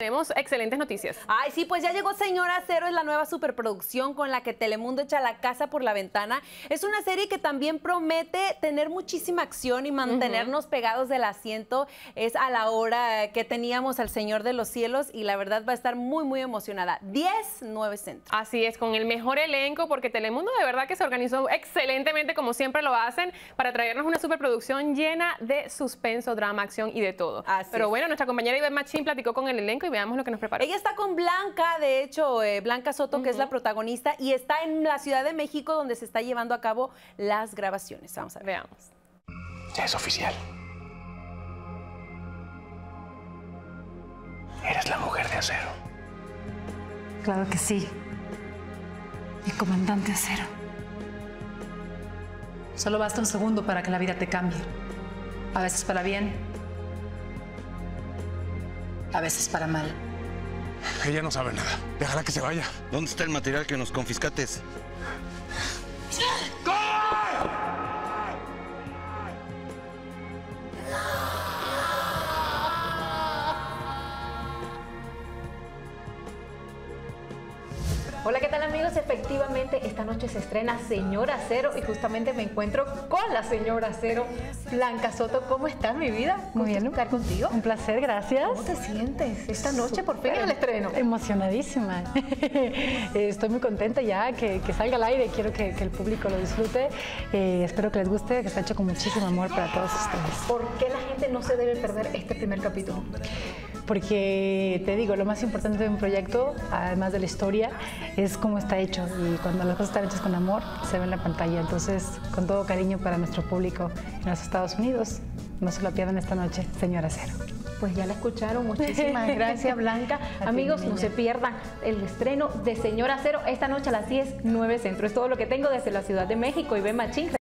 Tenemos excelentes noticias. Ay, sí, pues ya llegó Señora Acero, es la nueva superproducción con la que Telemundo echa la casa por la ventana. Es una serie que también promete tener muchísima acción y mantenernos pegados del asiento. Es a la hora que teníamos al Señor de los Cielos y la verdad va a estar muy, muy emocionada. 9 centros. Así es, con el mejor elenco, porque Telemundo de verdad que se organizó excelentemente, como siempre lo hacen, para traernos una superproducción llena de suspenso, drama, acción y de todo. Pero bueno, nuestra compañera Ivette Machín platicó con el elenco y veamos lo que nos preparó. Ella está con Blanca, de hecho, Blanca Soto, que es la protagonista, y está en la Ciudad de México, donde se está llevando a cabo las grabaciones. Vamos a ver. Veamos. Ya es oficial. Eres la mujer de Acero. Claro que sí. Mi comandante Acero. Solo basta un segundo para que la vida te cambie. A veces para bien. A veces para mal. Ella no sabe nada. Déjala que se vaya. ¿Dónde está el material que nos confiscates? Hola, ¿qué tal amigos? Efectivamente, esta noche se estrena Señora Acero y justamente me encuentro con la Señora Acero, Blanca Soto. ¿Cómo estás, mi vida? Muy bien. ¿Estar contigo? Un placer, gracias. ¿Cómo te sientes esta noche? Por fin el estreno. Emocionadísima. Estoy muy contenta ya que salga al aire. Quiero que el público lo disfrute. Espero que les guste, que está hecho con muchísimo amor para todos ustedes. ¿Por qué la gente no se debe perder este primer capítulo? Porque te digo, lo más importante de un proyecto, además de la historia, es cómo está hecho. Y cuando las cosas están hechas con amor, se ve en la pantalla. Entonces, con todo cariño para nuestro público en los Estados Unidos, no se lo pierdan esta noche, Señora Acero. Pues ya la escucharon. Muchísimas gracias, Blanca. Amigos, no se pierdan el estreno de Señora Acero esta noche a las 10, 9 centro. Es todo lo que tengo desde la Ciudad de México. Ivette Machín.